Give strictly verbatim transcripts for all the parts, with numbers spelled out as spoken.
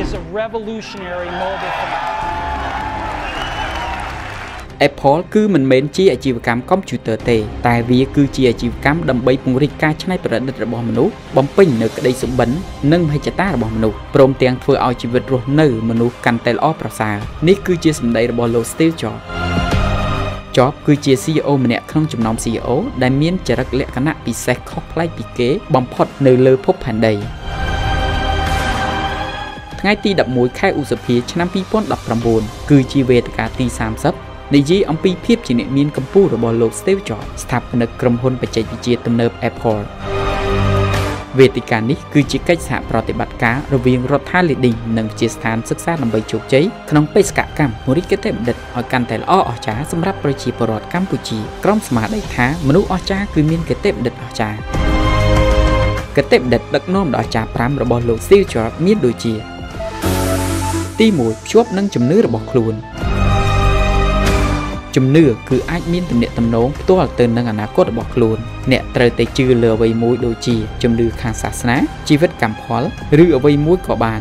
is a revolutionary mobile phone. Apple គឺមិនមែនជាអាជីវកម្មកុំព្យូទ័រទេតែវាគឺជាអាជីវកម្មដើម្បីពង្រីកការច្នៃប្រឌិតរបស់មនុស្សបំពេញនៅក្តីសុបិននិងមហិច្ឆតារបស់មនុស្សព្រមទាំងធ្វើឲ្យជីវិតរស់នៅមនុស្សកាន់តែល្អប្រសើរនេះគឺជាសម្ដីរបស់លោក Steve Jobs Jobs គឺជា ซี อี អូ ម្នាក់ក្នុងចំណោម ซี อี អូ ដែលមានចរិតលក្ខណៈពិសេសខុសប្លែកពីគេបំផុតនៅលើភពផែនដីថ្ងៃទីដប់មួយខែឧសភាឆ្នាំពីរពាន់ដប់ប្រាំបួនគឺជាវេទិកាទីសាមសិបនិយាយអំពីភាពជាអ្នកមានកម្ពុជារបស់លោក Steve Jobs ស្ថាបនិកក្រុមហ៊ុនបច្ចេកវិទ្យាទំនើប Apple វេទិកានេះគឺជាកិច្ចសហប្រតិបត្តិការរវាងរដ្ឋាភិបាល Leading និងវិទ្យាស្ថានសិក្សាដើម្បីជោគជ័យក្នុងបេសកកម្មពង្រីកគតិបណ្ឌិតឲ្យកាន់តែល្អអស្ចារ្យសម្រាប់ប្រជាពលរដ្ឋកម្ពុជាក្រុមស្មារតីថាមនុស្សអស្ចារ្យគឺមានគតិបណ្ឌិតអស្ចារ្យគតិបណ្ឌិតដឹកនាំដោយអាចារ្យប្រាំរបស់លោក Steve Jobs មានដូចជាទីមួយភ្ជាប់នឹងជំនឿរបស់ខ្លួនជំនឿគឺអាចមានទំនាក់ទំនងផ្ទាល់ទៅនឹងអនាគតរបស់ខ្លួនអ្នកត្រូវតែជឿលើអ្វីមួយដូចជាជំនឿខាងសាសនាជីវិតកម្មផលឬអ្វីមួយក៏បាន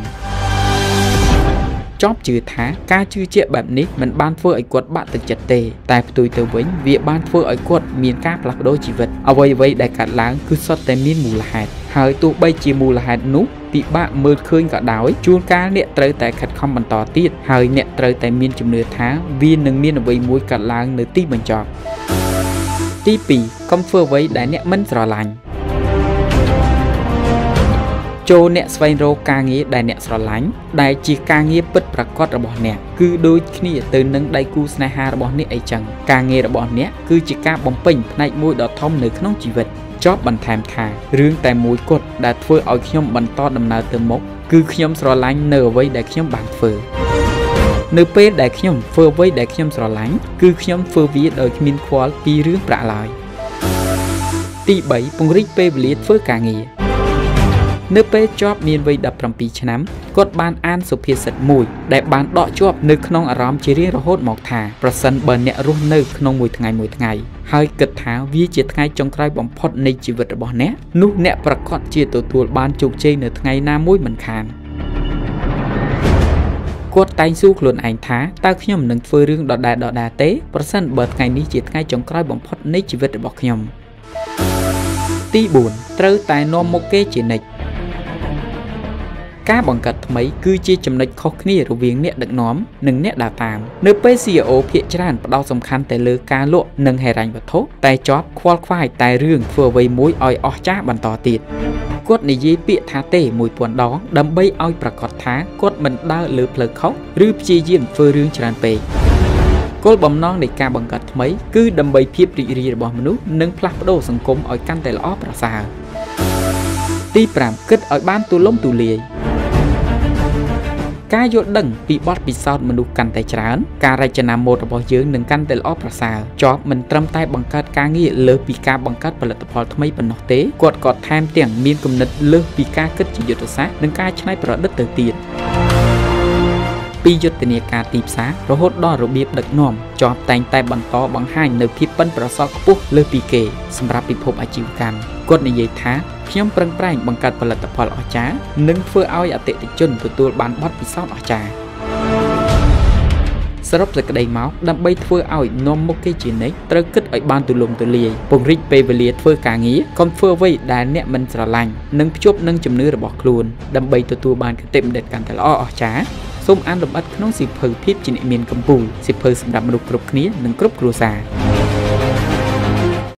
ចប់ជឿថាការជឿជាក់បែបនេះមិនបានធ្វើឲ្យគាត់បាក់ទឹកចិត្តទេតែផ្ទុយទៅវិញវាបានធ្វើឲ្យគាត់មានការផ្លាស់ប្ដូរជីវិតអ្វីអ្វីដែលកើតឡើងគឺសុទ្ធតែមានមូលហេតុហើយទោះបីជាមូលហេតុនោះពិបាកមើលឃើញក៏ដោយជួនកាលអ្នកត្រូវតែខិតខំបន្តទៀតហើយអ្នកត្រូវតែមានជំនឿថាវានឹងមានអ្វីមួយកើតឡើងនៅទីបញ្ចប់ទីពីរកុំធ្វើអ្វីដែលអ្នកមិនស្រឡាញ់ចូលអ្នកស្វែងរកការងារដែលអ្នកស្រឡាញ់ដែលជាការងារពិតប្រាកដរបស់អ្នកគឺដូចគ្នាទៅនឹងដៃគូស្នេហារបស់អ្នកអីចឹងការងាររបស់អ្នកគឺជាការបំពេញផ្នែកមួយដ៏ធំនៅក្នុងជីវិតចប់បន្ថែមថារឿងតែមួយគត់ដែលធ្វើឲ្យខ្ញុំបន្តដំណើរទៅមុខគឺខ្ញុំស្រឡាញ់នៅអ្វីដែលខ្ញុំបានធ្វើនៅពេលដែលខ្ញុំធ្វើអ្វីដែលខ្ញុំស្រឡាញ់គឺខ្ញុំធ្វើវាដោយគ្មានខ្វល់ពីរឿងប្រាក់ឡើយទីបីពង្រីកពេលវេលាធ្វើការងារនៅពេលជាប់មានវ័យដប់ប្រាំពីរឆ្នាំគាត់បានអានសុភាសិតមួយដែលបានដកជាប់នៅក្នុងអារម្មណ៍ជារៀងរហូតមកថាប្រសិនបើអ្នករស់នៅក្នុងមួយថ្ងៃមួយថ្ងៃហើយគិតថាវាជាថ្ងៃចុងក្រោយបំផុតនៃជីវិតរបស់អ្នកនោះអ្នកប្រកាសជាទទួលបានជោគជ័យនៅថ្ងៃណាមួយមិនខានគាត់តែងសួរខ្លួនឯងថាតើខ្ញុំនឹងធ្វើរឿងដដែលដដែលទេប្រសិនបើថ្ងៃនេះជាថ្ងៃចុងក្រោយបំផុតនៃជីវិតរបស់ខ្ញុំទីបួនត្រូវតែនាំមុខគេជានិច្ចការបង្កើតថ្មីគឺជាចំណុចខុសគ្នារវាងអ្នកដឹកនាំនិងអ្នកដើរតាមនៅពេល ซี อี អូ ភាគច្រើនផ្ដោតសំខាន់តែលើការលក់និងហិរញ្ញវត្ថុតែចប់ខ្វល់ខ្វាយតែរឿងធ្វើអ្វីមួយឲ្យអស្ចារ្យបន្តទៀតគាត់និយាយពាក្យថាទេមួយពាន់ដងដើម្បីឲ្យប្រកាសថាគាត់មិនដើរលើផ្លូវខុសឬព្យាយាមធ្វើរឿងច្រើនពេកគោលបំណងនៃការបង្កើតថ្មីគឺដើម្បីភាពរីករាយរបស់មនុស្សនិងផ្លាស់ប្ដូរសង្គមឲ្យកាន់តែល្អប្រសើរទីប្រាំគិតឲ្យបានទូលំទូលាយការយល់ដឹងពីបទពិសោធន៍មនុស្សកាន់តែច្រើនការរចនាម៉ូដរបស់យើងនឹងកាន់តែល្អប្រសើរចប់មិនត្រឹមតែបង្កើតការងារលើសពីការបង្កើតផលិតផលថ្មីប៉ុណ្ណោះទេគាត់ក៏ថែមទាំងមានគំនិតលើសពីការគិតជាយុទ្ធសាស្ត្រនិងការច្នៃប្រឌិតទៅទៀតពីយុទ្ធនាការទីផ្សាររហូតដល់របៀបដឹកនាំចប់តែងតែបន្តបង្ហាញនៅភាពប៉ិនប្រសប់ខ្ពស់លើសពីគេសម្រាប់ពិភពអាជីវកម្មគាត់និយាយថាខ្ញុំប្រឹងប្រែងបង្កើតផលិតផលអស្ចារ្យនិងធ្វើឲ្យអតិថិជនទទួលបានបទពិសោធន៍អស្ចារ្យសរុបសេចក្តីមកដើម្បីធ្វើឲ្យនាំមុខគេជានិច្ចត្រូវគិតឲ្យបានទូលំទូលាយពង្រីកពេលវេលាធ្វើការងារកុំធ្វើអ្វីដែលអ្នកមិនស្រឡាញ់និងភ្ជាប់នឹងជំនឿរបស់ខ្លួនដើម្បីទទួលបានគតិបណ្ឌិតកាន់តែល្អអស្ចារ្យសូមអានលម្អិតក្នុងសៀវភៅភាពជាអ្នកមានកម្ពុជាសៀវភៅសម្រាប់មនុស្សគ្រប់គ្នានិងគ្រប់គ្រួសារ